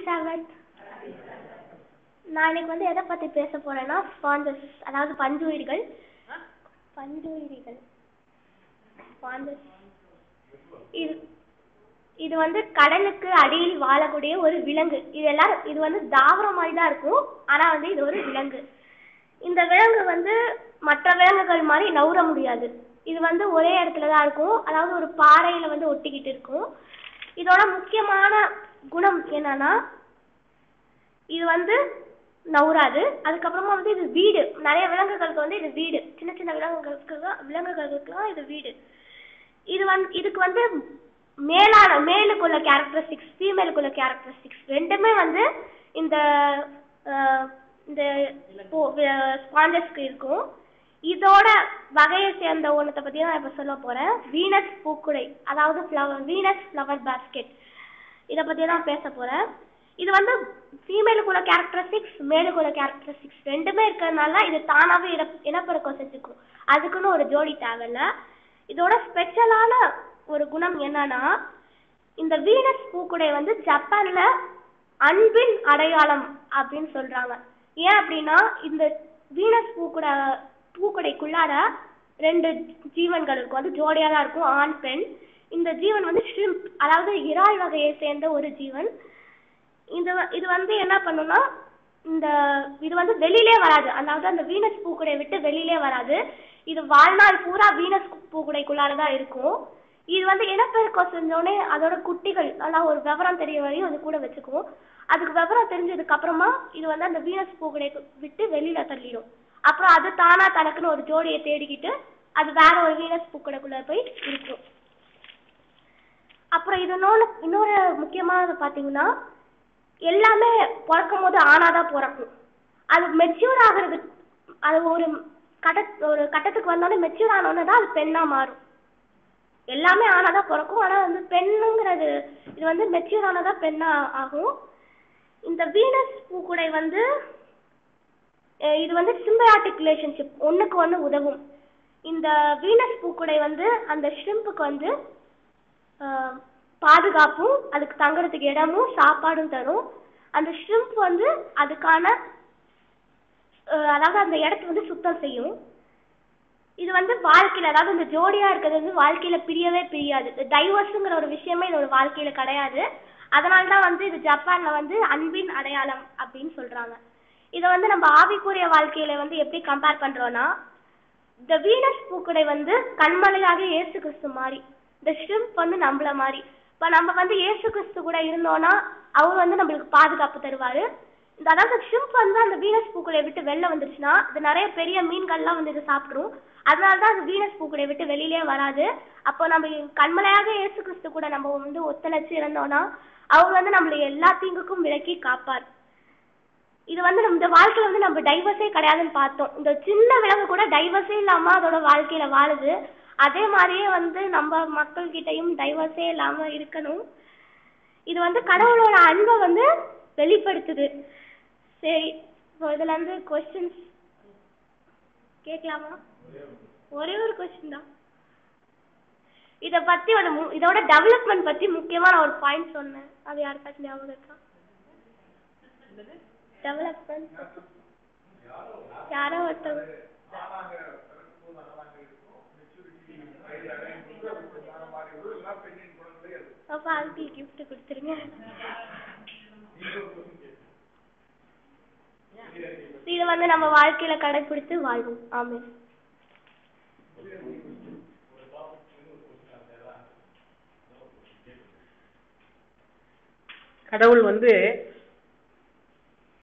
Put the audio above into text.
7. நான் இன்னைக்கு வந்து எதை பத்தி பேச போறேன்னா ஸ்பாஞ்சஸ், அதாவது பஞ்சுயிரிகள். ஸ்பாஞ்சஸ் இது இது வந்து கடலுக்கு அடியில் வாழக்கூடிய ஒரு விலங்கு. இது வந்து தாவரம் மாதிரி தான் இருக்கும், ஆனா வந்து இது ஒரு விலங்கு. இந்த விலங்கு வந்து மற்ற விலங்குகள் மாதிரி நவுற முடியாது. இது வந்து ஒரே இடத்துல தான் இருக்கும், அதாவது ஒரு பாறையில வந்து ஒட்டிக்கிட்டு இருக்கும். இதோட முக்கியமான குணம் என்னன்னா இது வந்து நவுறாது. அதுக்கப்புறமா வந்து இது வீடு, நிறைய விலங்குகளுக்கு வந்து இது வீடு, சின்ன சின்ன விலங்குகளுக்குலாம் இது வீடு. இதுக்கு வந்து மேலுக்குள்ள கேரக்டரிஸ்டிக்ஸ், ஃபீமேலுக்குள்ள கேரக்டரிஸ்டிக்ஸ் ரெண்டுமே வந்து இந்த ஸ்பாஞ்சஸ்க்கு இருக்கும். இதோட வகையை சேர்ந்த ஒன்றத்தை பற்றி தான் இப்போ சொல்ல போகிறேன். வீனஸ் பூக்குடை, அதாவது வீனஸ் ஃப்ளவர் பாஸ்கெட், இதை பற்றி தான் பேச போகிறேன். இது வந்து ஃபீமேலுக்குள்ள கேரக்டரிஸ்டிக்ஸ், மேலுக்குள்ள கேரக்டரிஸ்டிக்ஸ் ரெண்டுமே இருக்கிறதுனால இது தானாகவே இனப்பெருக்கம் செஞ்சுக்கும். அதுக்குன்னு ஒரு ஜோடி தேவையில்லை. இதோட ஸ்பெஷலான ஒரு குணம் என்னன்னா, இந்த வீனஸ் பூக்குடை வந்து ஜப்பான்ல அன்பின் அடையாளம் அப்படின்னு சொல்றாங்க. ஏன் அப்படின்னா இந்த வீனஸ் பூக்குடைக்குள்ளார 2 ஜீவன்கள் இருக்கும், அது ஜோடியா தான் இருக்கும், ஆண் பெண். இந்த ஜீவன் வந்து ஷ்ரிம்ப், அதாவது இறால் வகையை சேர்ந்த ஒரு ஜீவன். இது வந்து என்ன பண்ணுன்னா, இது வந்து வெளியிலே வராது, அதாவது அந்த வீனஸ் பூக்குடையை விட்டு வெளியிலே வராது. இது வாழ்நாள் பூரா வீனஸ் பூக்குடைக்குள்ளாரதான் இருக்கும். இது வந்து இனப்பெருக்கம் செஞ்சோடனே அதோட குட்டிகள் நல்லா ஒரு விவரம் தெரிய வரையும் அது கூட வச்சுக்கும். அதுக்கு விவரம் தெரிஞ்சதுக்கு அப்புறமா இது வந்து அந்த வீனஸ் பூக்குடை விட்டு வெளியில தள்ளிடும். அப்புறம் அது தானா தனக்குன்னு ஒரு ஜோடியை தேடிக்கிட்டு அது வேற ஒரு வீனஸ் பூக்குடைக்குள்ள போய் இருக்கும். அப்புறம் இது இன்னொரு முக்கியமானது பார்த்தீங்கன்னா, எல்லாமே பிறக்கும் போது ஆணாதான் பிறக்கும். அது மெச்சூர் ஆகுறது, அது ஒரு கட்டத்துக்கு வந்தோடனே மெச்சூர் ஆனோடனே தான் அது பெண்ணா மாறும். எல்லாமே ஆனாதான் பிறக்கும், ஆனா வந்து பெண்ணுங்கிறது இது வந்து மெச்சூர் ஆனதான் பெண்ணா ஆகும். இந்த வீனஸ் பூக்குடை வந்து இது வந்து சிம்பியாட்டிக் ரிலேஷன்ஷிப், ஒண்ணுக்கு ஒண்ணு உதவும். இந்த வீனஸ் பூக்குடை வந்து அந்த ஷ்ரிம்புக்கு வந்து பாதுகாப்பும், அதுக்கு தங்குறதுக்கு இடமும் சாப்பாடும் தரும். அந்த ஷ்ரிம்ப் வந்து அதுக்கான அதாவது அந்த இடத்த வந்து சுத்தம் செய்யும். இது வந்து வாழ்க்கையில, அதாவது இந்த ஜோடியா இருக்கிறது வந்து வாழ்க்கையில பிரியவே பிரியாது. டைவர்ஸுங்கிற ஒரு விஷயமே இதோட வாழ்க்கையில கிடையாது. அதனால்தான் வந்து இது ஜப்பான்ல வந்து அன்பின் அடையாளம் அப்படின்னு சொல்றாங்க. இதை வந்து நம்ம ஆவிக்குரிய வாழ்க்கையில வந்து எப்படி கம்பேர் பண்றோம்னா, இந்த வீனஸ் பூக்குடை வந்து கண்மலையாக இயேசு கிறிஸ்து மாதிரி, இந்த ஷ்ரிம்ப் வந்து நம்மள மாதிரி. இப்ப நம்ம வந்து இயேசு கிறிஸ்து கூட இருந்தோம்னா அவர் வந்து நம்மளுக்கு பாதுகாப்பு தருவாரு. அதாவது ஷ்ரிம்ப் வந்து அந்த வீனஸ் பூக்குடையை விட்டு வெளில வந்துருச்சுன்னா இது நிறைய பெரிய மீன்கள்லாம் வந்து இது சாப்பிட்ரும். அதனாலதான் அது வீனஸ் பூக்குடையை விட்டு வெளியிலே வராது. அப்போ நம்ம கண்மலையாக இயேசு கிறிஸ்து கூட நம்ம வந்து ஒத்துழைச்சு இருந்தோம்னா அவர் வந்து நம்மளை எல்லா தீங்குக்கும் விலக்கி காப்பார். இது வந்து இந்த வாழ்க்கையில வந்து நம்ம டைவர்ஸே கிடையாதுன்னு பார்த்தோம். இந்த சின்ன விலங்கு கூட டைவர்ஸே இல்லாம அதோட வாழ்க்கையில வாழுது. அதே மாதிரியே வந்து நம்ம மக்கள் கிட்டையும் டைவர்ஸே இல்லாம இருக்கணும். இது வந்து கடவுளோட அன்பை வந்து வெளிப்படுத்துது. சரி, இதுல இருந்து கொஸ்டின்ஸ் கேட்கலாமா? ஒரே ஒரு கொஸ்டின் தான். இதை பத்தி இதோட டெவலப்மெண்ட் பத்தி முக்கியமான ஒரு பாயிண்ட் சொன்னேன், அது யாருக்காச்சும் ஞாபகம் இருக்கா? டெவலப்மெண்ட் யாரோ ஒருத்தவங்க அப்ப அதுக்கு கிஃப்ட் கொடுத்துருங்க. இதை வந்து நம்ம வாழ்க்கையில கடைபிடித்து வாழ்வோம். ஆமென். கடவுள் வந்து